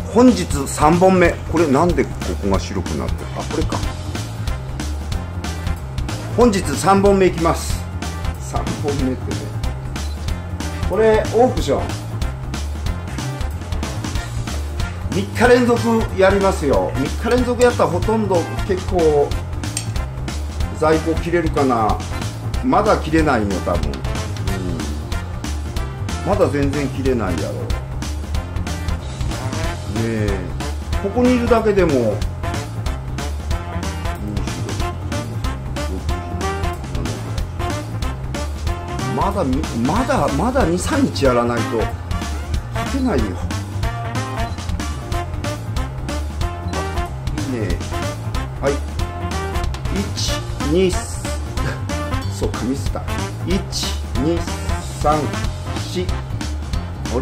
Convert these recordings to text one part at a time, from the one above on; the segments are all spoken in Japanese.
本日3本目。これなんでここが白くなってる？あ、これか。本日3本目いきます。3本目ってね、これオークション3日連続やりますよ。3日連続やったらほとんど結構在庫切れるかな。まだ切れないよ多分、まだ全然切れないやろね。えここにいるだけでもまだ2、3日やらないと書けないよ。いいね。はい、1、2そうかミスった。1、2、3、4あれ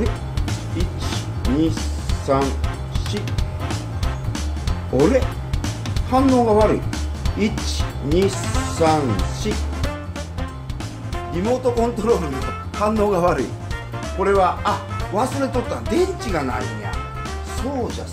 1、2、3、4あれ反応が悪い。1、2、3、4リモートコントロールの反応が悪い。これは忘れとった。電池がないんや。そうじゃ。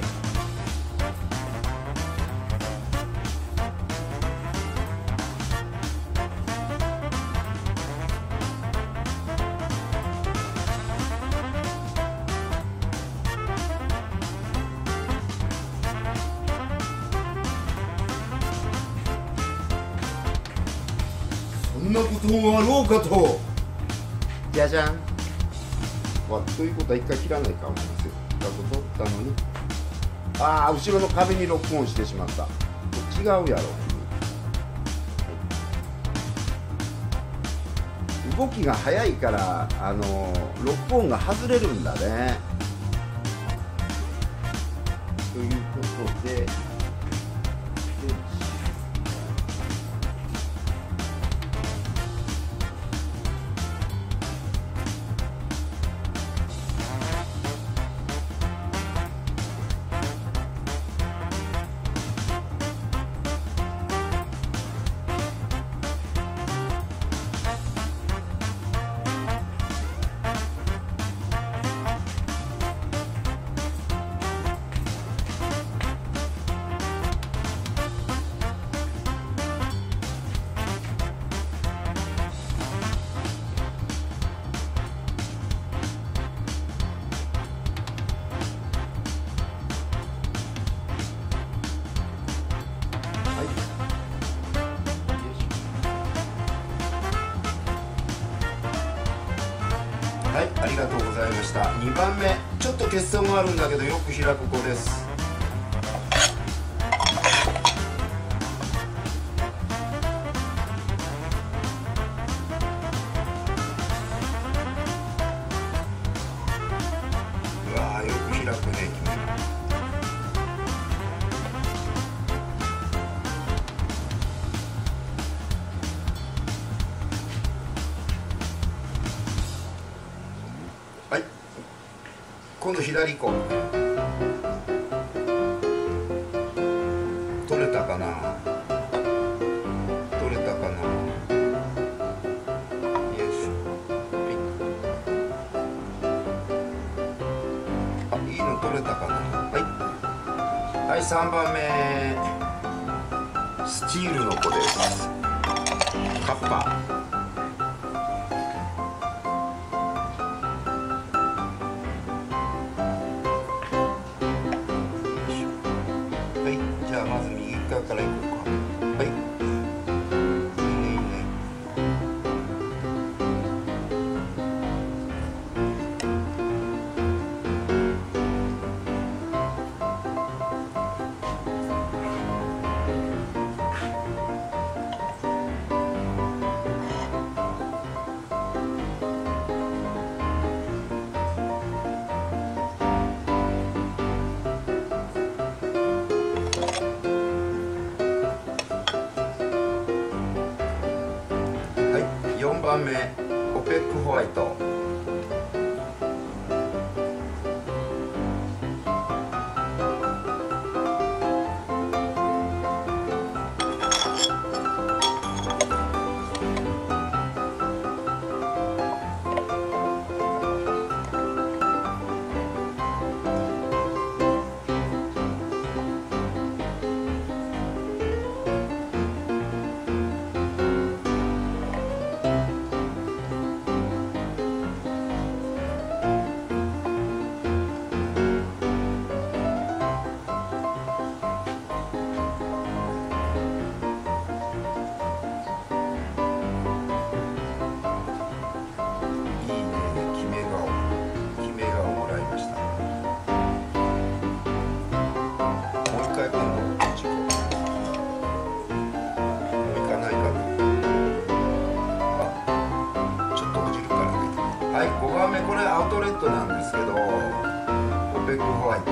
そんなこともあろうかと。じゃじゃん。ということは一回切らないかも。せっかく取ったのに。後ろの壁にロックオンしてしまった。違うやろ。動きが速いからロックオンが外れるんだね。ということで。はい、ありがとうございました。2番目、ちょっと欠損があるんだけどよく開く子です。うわー、よく開くね君。はい、今度左行こう。取れたかな。取れたかな。よいしょ。はい、いいの取れたかな。はい、3番目スチールの子です。カッパ。じゃあまず右側からいこうか。はい。4番目オペックホワイト。 エッグホワイト。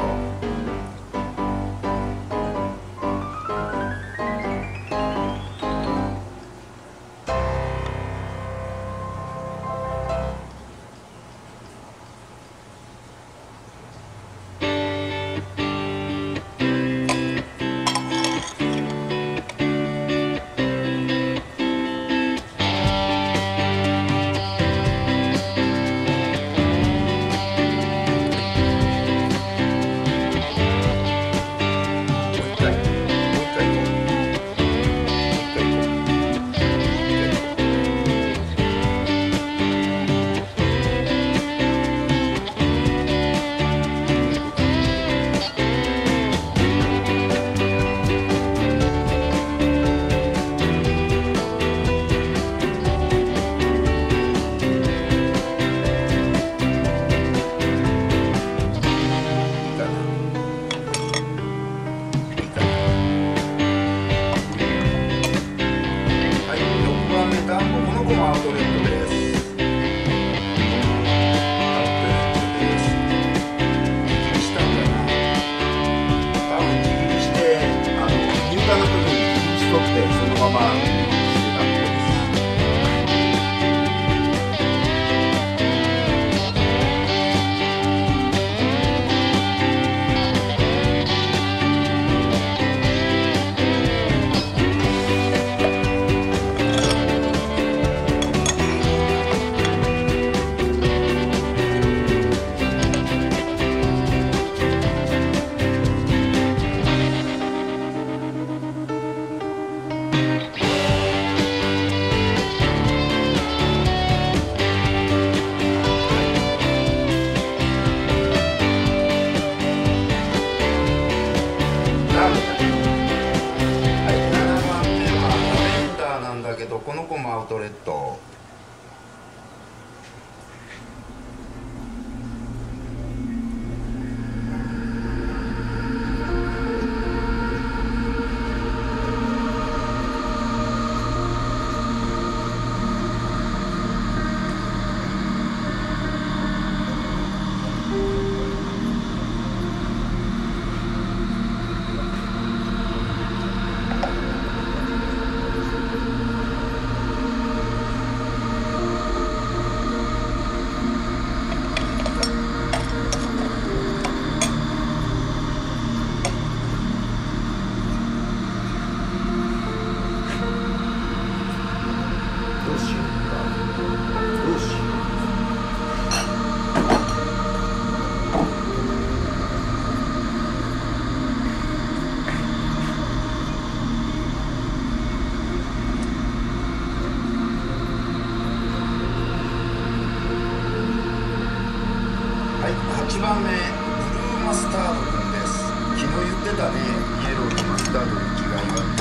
この子もアウトレット。8番目ブルーマスタードくんです。昨日言ってたね、イエローとマスタードに違いがあって。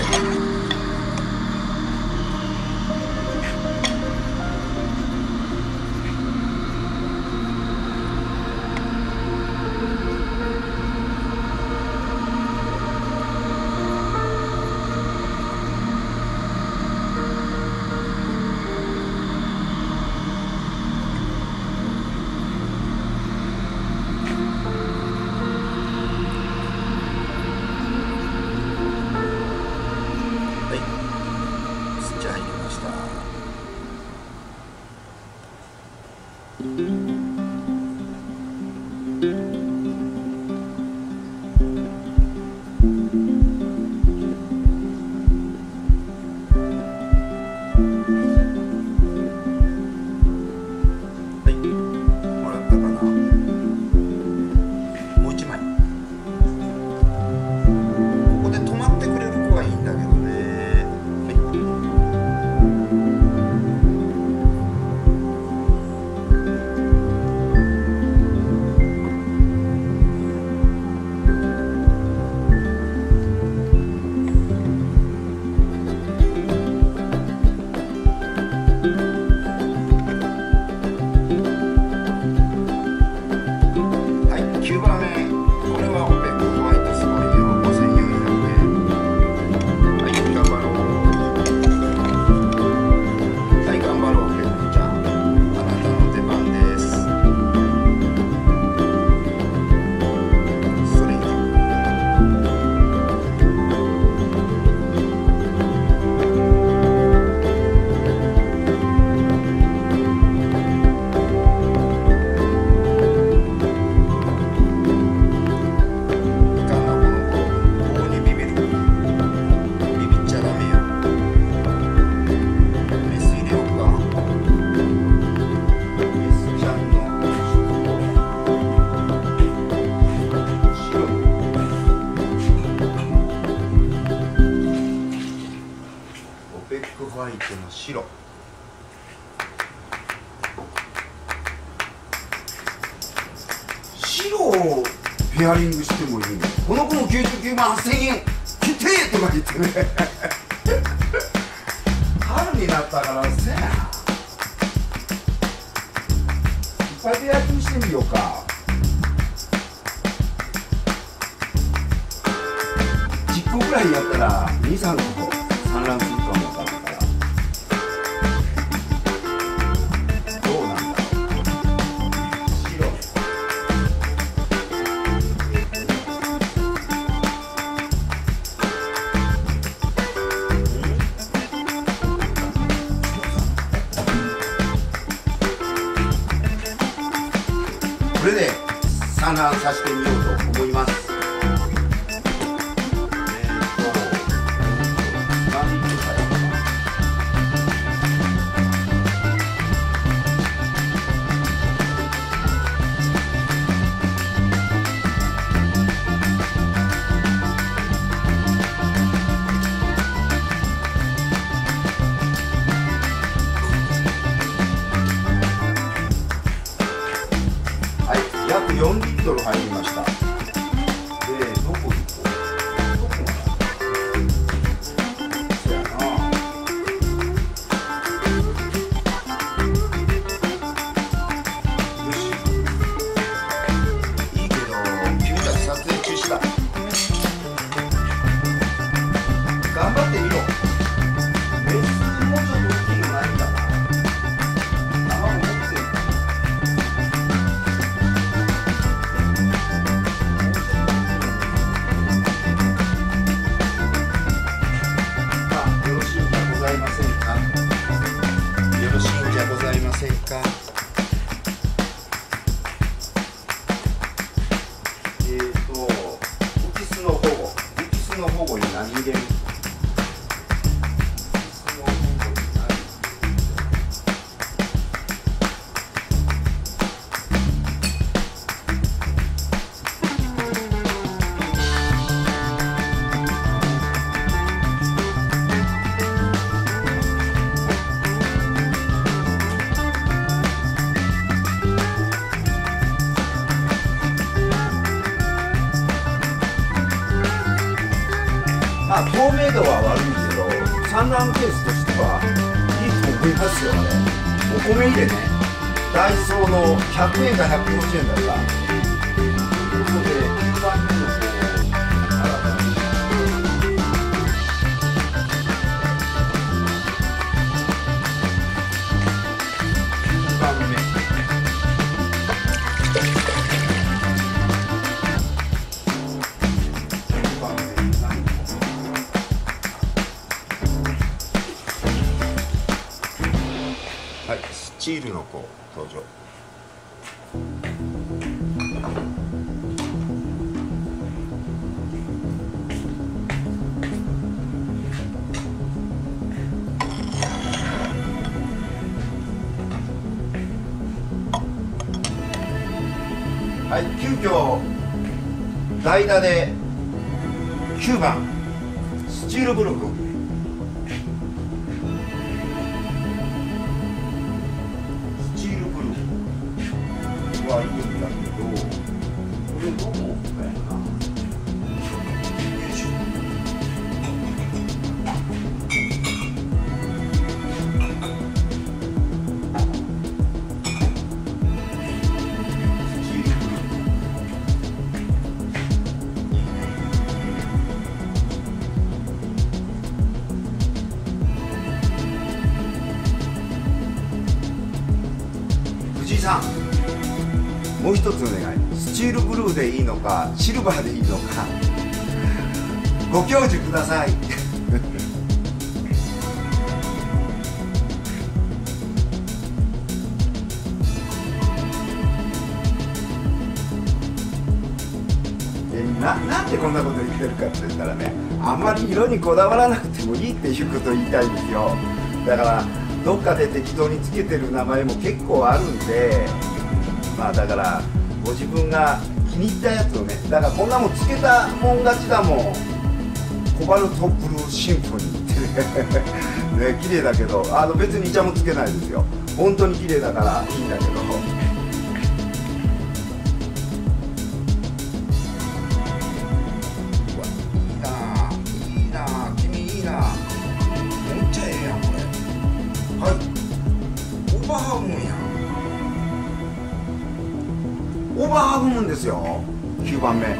手の白。白をペアリングしてもいいの。この子も99万8000円決定とか言ってね春になったからせやいっぱいペアリングしてみようか。10個ぐらいやったら2、3個産卵するかもわかるから、どうなんだろう。白これで産卵させてみようと思います。約4リットル入りました。で、どこ行こう。どこだ。そやな。よし。いいけど、君たち撮影中止だ。頑張ってみろ。メスもうちょっと大きいのないんだな。卵持ってる。ウキスの保護に何入れる？まあ、透明度は悪いけど産卵ケースとしてはいいと思いますよ。あれお米入れね、ダイソーの100円か150円だった。ここで9番目のこう新たに9番目はい、スチールの子登場。はい、急遽代打で9番スチールブル君。はいいんだけど、これどう置くかやな。よいしょ。スチールブルー。藤井さん。もう一つお願い。スチールブルーでいいのかシルバーでいいのかご教授くださいなんでこんなこと言ってるかって言ったらね、あんまり色にこだわらなくてもいいっていうことを言いたいんですよ。だからどっかで適当につけてる名前も結構あるんで、まあだからご自分が気に入ったやつをね、だからこんなもんつけたもん勝ちだもん。コバルトブルーシンフォニーってねね、綺麗だけど、別にイチャもつけないですよ。本当に綺麗だからいいんだけど。うわ、いいなぁ、君いいなぁ。めっちゃええやん、これ。はい。オーバーハーフムーンやん。オーバーハーフムーンですよ。9番目。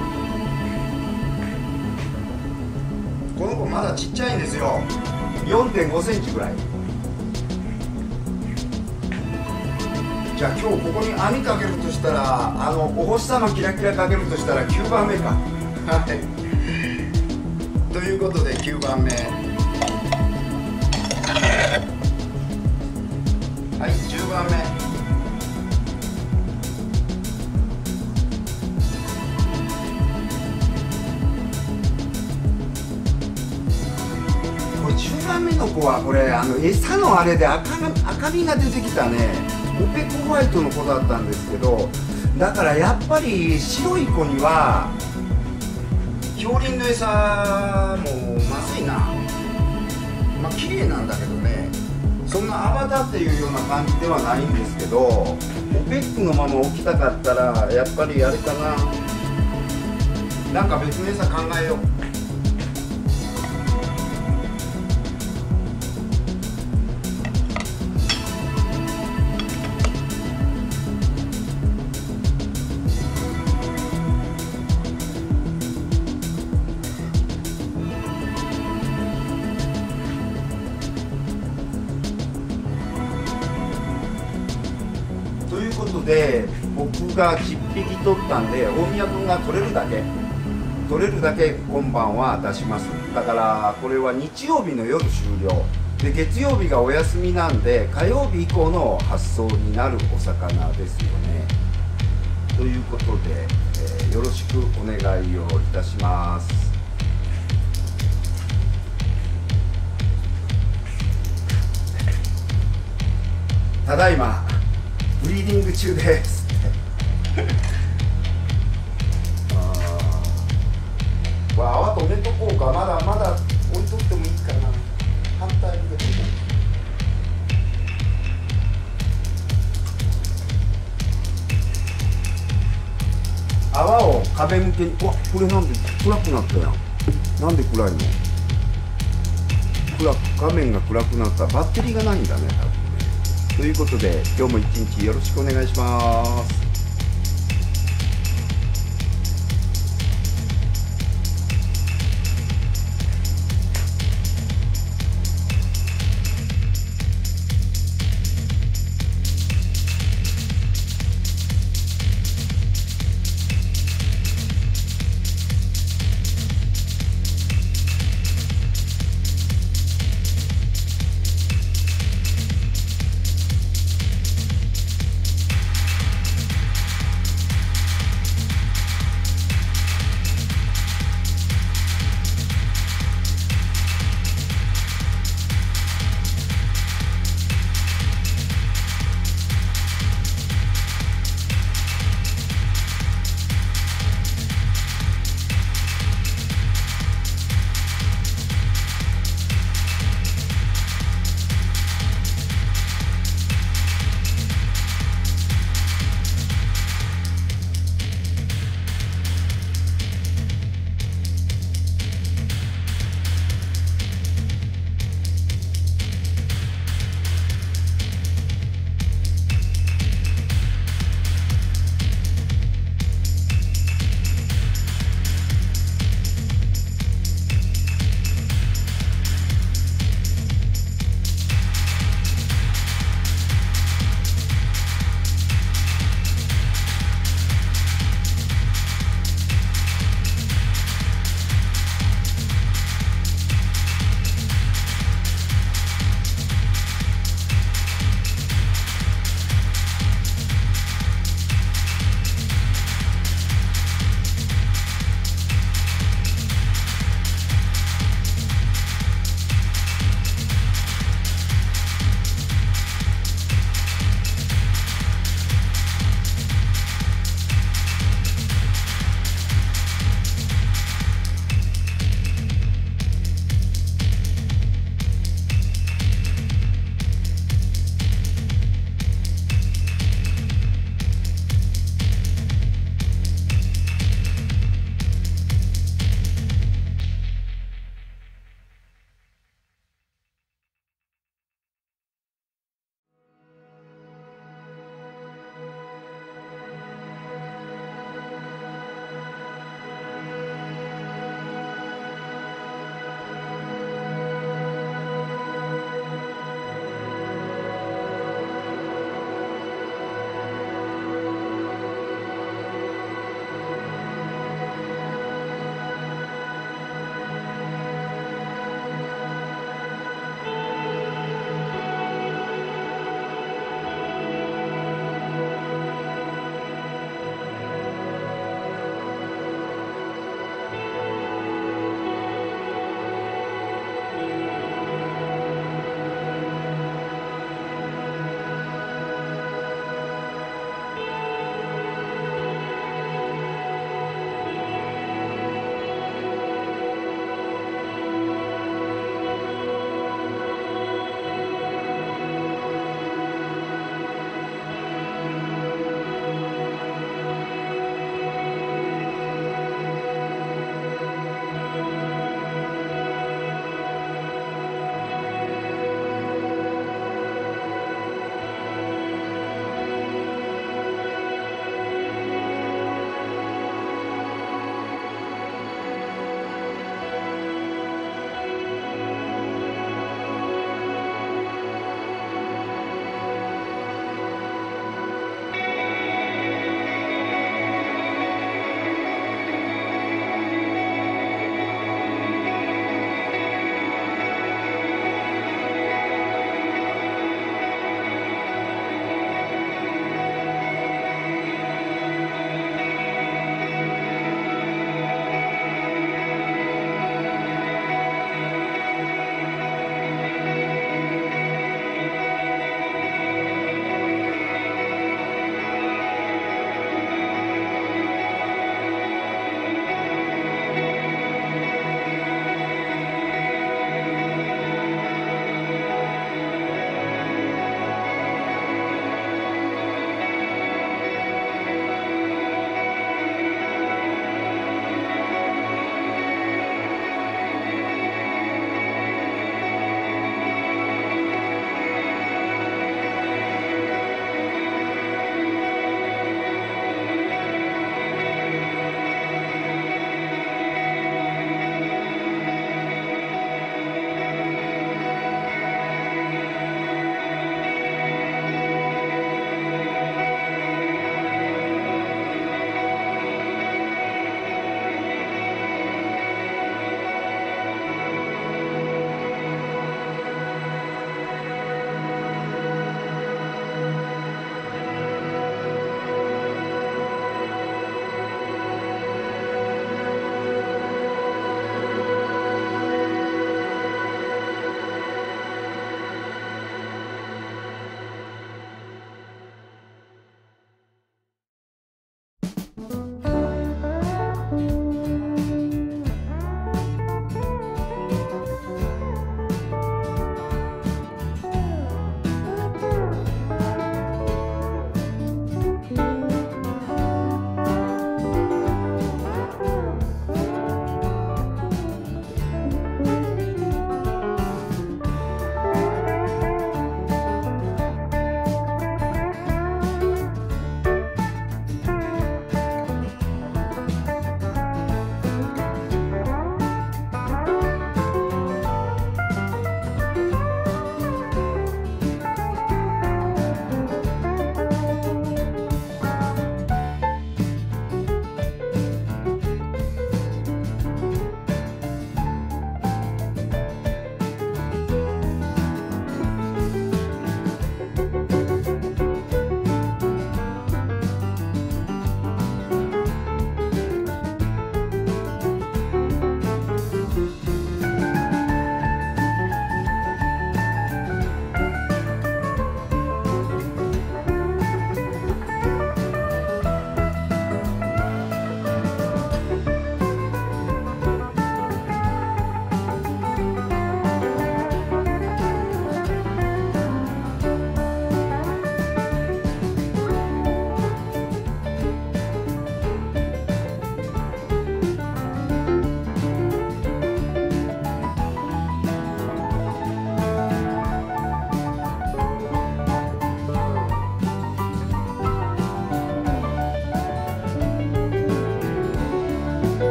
この子まだちっちゃいんですよ。4.5 センチぐらい。じゃあ今日ここに網かけるとしたら、お星様キラキラかけるとしたら9番目か。はい。ということで9番目。はい、10番目。10番目の子はこれ餌のあれで赤みが出てきたね、オペコホワイトの子だったんですけど、だからやっぱり白い子には氷林の餌もまずいな。まあ綺麗なんだけどね、そんなアバタっていうような感じではないんですけど、オペックのまま置きたかったらやっぱりあれかな、なんか別の餌考えよう。ということで僕が10匹取ったんで、大宮君が取れるだけ今晩は出します。だからこれは日曜日の夜終了で、月曜日がお休みなんで火曜日以降の発送になるお魚ですよね。ということで、よろしくお願いをいたします。ただいまブリーディング中ですこれ泡止めとこうか。まだ置いとってもいいかな。反対に出てこう。泡を壁向けに。うわ、これなんで暗くなったやん。なんで暗いの。画面が暗くなった。バッテリーがないんだね、多分ね。ということで今日も一日よろしくお願いします。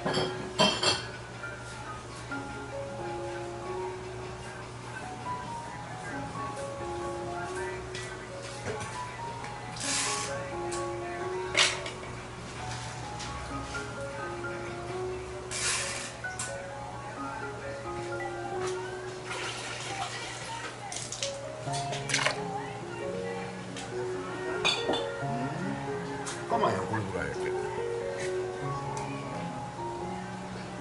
我慢やこれぐらいやけど。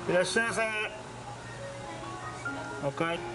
いらっしゃいませ。おかえり。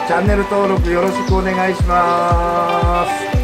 チャンネル登録よろしくお願いします。